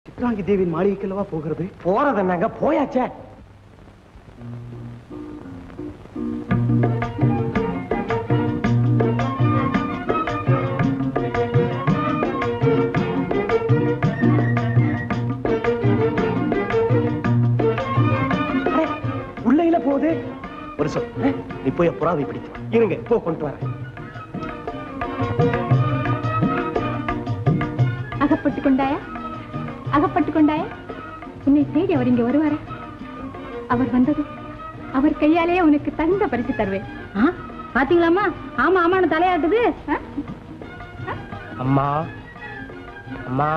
சித்ராங்கி தேவியின் மாளிகைக்கல்லவா போகிறது? போறது என்னங்க, போயாச்சே. உள்ளையில போகுது. ஒரு சொல், நீ போய் புறாவை பிடித்து இருங்க, போ கொண்டு வர. அகப்பட்டு கொண்டாயா? அகப்பட்டு கொண்டாயா? உன்னை தேடி அவர் இங்க வருவாரா? அவர் வந்தது அவர் கையாலேயே உனக்கு தகுந்த பரிசு தருவேன். பாத்தீங்களாமா? ஆமா ஆமான்னு தலையாட்டுது. அம்மா அம்மா,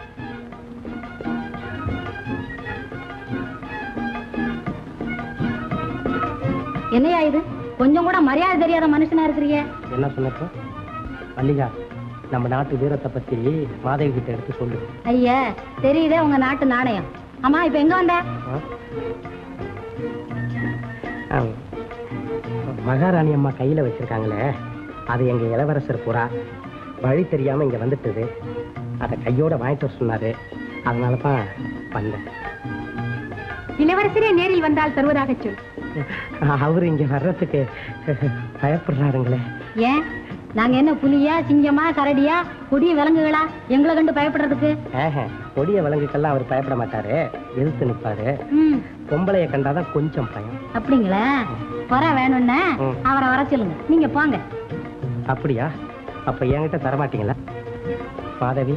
என்னையா இது? கொஞ்சம் கூட மரியாதை தெரியாத மனுஷனா இருக்கிறீங்க. என்ன சொன்னப்போ? மல்லிகா, நம்ம நாட்டு வீரத்தை பத்தி மாதவி கிட்ட எடுத்து சொல்லு. ஐயா, தெரியுதே உங்க நாட்டு நாணயம். அம்மா, இப்ப எங்க வந்த? மகாராணி அம்மா கையில வச்சிருக்காங்களே, அது எங்க இளவரசர் புறா. வழி தெரியாம இங்க வந்துட்டது. அதை கையோட வாங்கிட்டு வர சொன்னாரு. அதனாலதான் வந்தேன். இளவரசரே நேரில் வந்தால் தருவதாக சொல். அவரு இங்க வர்றதுக்கு பயப்படுறாருங்களே. ஏன்? நாங்க என்ன புலியா, சிங்கமா, கரடியா, கொடிய விலங்குகளா எங்களை கண்டு பயப்படுறதுக்கு? கொடிய விலங்குக்கெல்லாம் அவர் பயப்பட மாட்டாரு, எதிர்த்து நிற்பாரு. பொம்பளைய கண்டாதான் கொஞ்சம் பயம். அப்படிங்களா? வர வேணும்னா அவரை வர சொல்லுங்க, நீங்க போங்க. அப்படியா? அப்ப என்கிட்ட தரமாட்டீங்களா? மாதவி,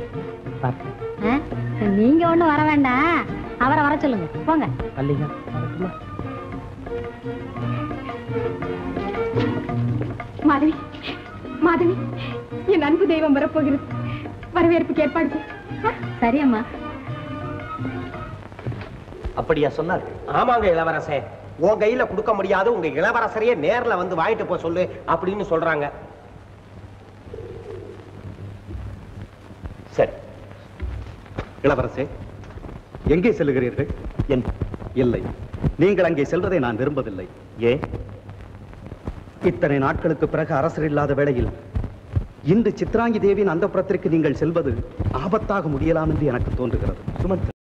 நீங்க ஒண்ணும் வர வேண்டாம், அவரை வர சொல்லுங்க, போங்க. மல்லிகா, வரட்டுமா? மாதவி, மாதவி, என் அன்பு தெய்வம் வரப்போகிறது. வரவேற்புக்கு ஏற்பாடு. சரியம்மா. அப்படியா சொன்னார்? ஆமாங்க இளவரசே, உன் கையில கொடுக்க முடியாது, உங்க இளவரசரையே நேர்ல வந்து வாங்கிட்டு போ சொல்லு அப்படின்னு சொல்றாங்க. சரி. இளவரசே, எங்கே செல்லுகிறீர்கள்? இல்லை, நீங்கள் அங்கே செல்வதை நான் விரும்பவில்லை. ஏன்? இத்தனை நாட்களுக்கு பிறகு அரசர் இல்லாத வேளையில் இன்று சித்ராங்கி தேவியின் அந்தப்புறத்திற்கு நீங்கள் செல்வது ஆபத்தாக முடியலாம் என்று எனக்கு தோன்றுகிறது. சுமந்த்,